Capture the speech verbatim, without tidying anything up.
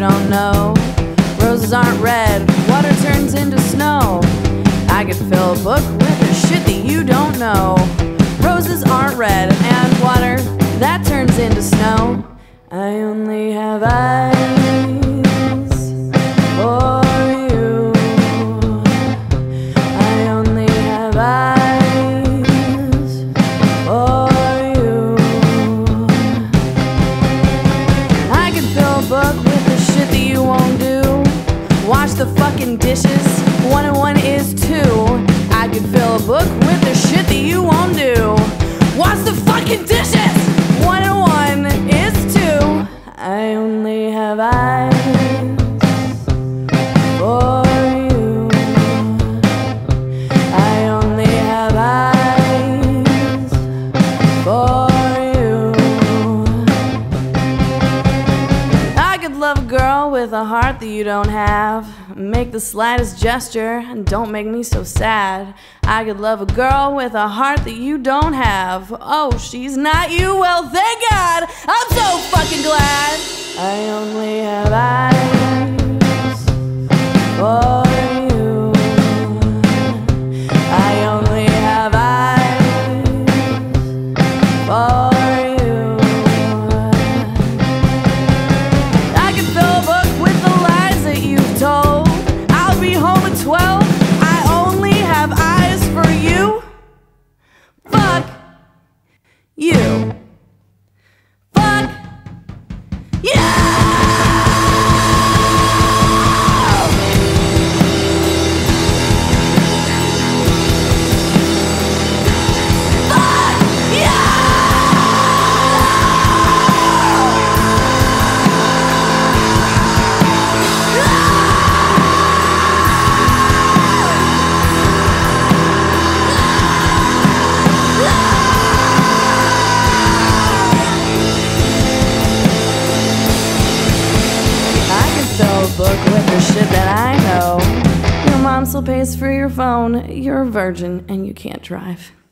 don't know. Roses aren't red, water turns into snow. I could fill a book with the shit that you don't know. Roses aren't red, and water, that turns into snow. I only have eyes for you. I only have eyes for you. I could fill a book with the shit that you won't do. Wash the fucking dishes, one and one is two. I could fill a book with the shit that you won't do. Wash the fucking dishes, one and one is two. I only have eyes for you. I only have eyes for you. I could love a girl with a heart that you don't have. Make the slightest gesture and don't make me so sad. I could love a girl with a heart that you don't have. Oh, she's not you? Well, thank God! I'm so fucking glad! I only have eyes for you. I only have eyes for you. I could fill a book with the lies that you've told. I'll be home at twelve. I only have eyes for you. Fuck you. Fuck you. Book with the shit that I know. Your mom still pays for your phone. You're a virgin and you can't drive.